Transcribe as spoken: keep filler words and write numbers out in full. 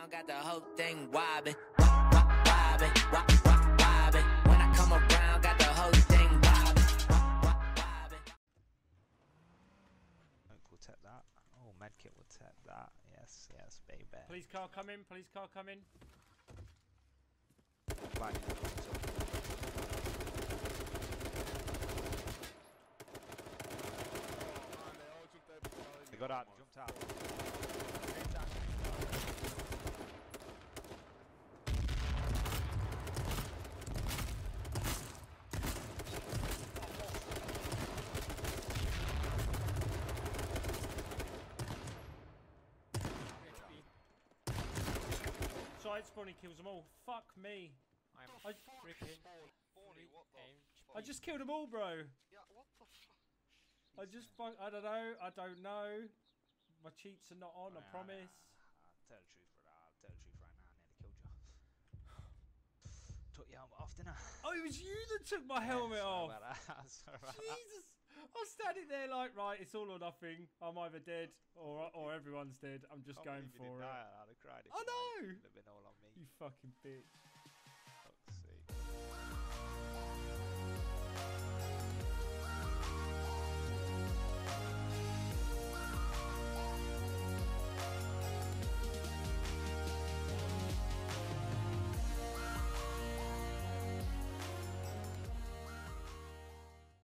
around, got the whole thing wobbing, wop, wop, wobbing, wop, wop, wobbing. When I come around, got the whole thing wobbing, wop, wop, wobbing. We'll tap that. Oh, medkit will tap that. Yes, yes, baby. Police car coming. Police car coming. Right. They got out, jumped out. Side spawning kills them all. Fuck me. I'm I, freaking. What the? I just killed them all, bro. Yeah, what the fuck? I just fuck. I don't know. I don't know. My cheats are not on. I Nah, promise. nah, I'll tell the truth, brother. I'll tell the truth right now. I nearly killed you. Took your helmet off, didn't I? Oh, it was you that took my helmet Yeah, off. sorry about that. Sorry about that. Jesus. I was standing there like, right, it's all or nothing. I'm either dead or or everyone's dead. I'm just Can't going believe you for didn't it. die. I'd have cried if I you know. died. It would have been all on me. You fucking bitch.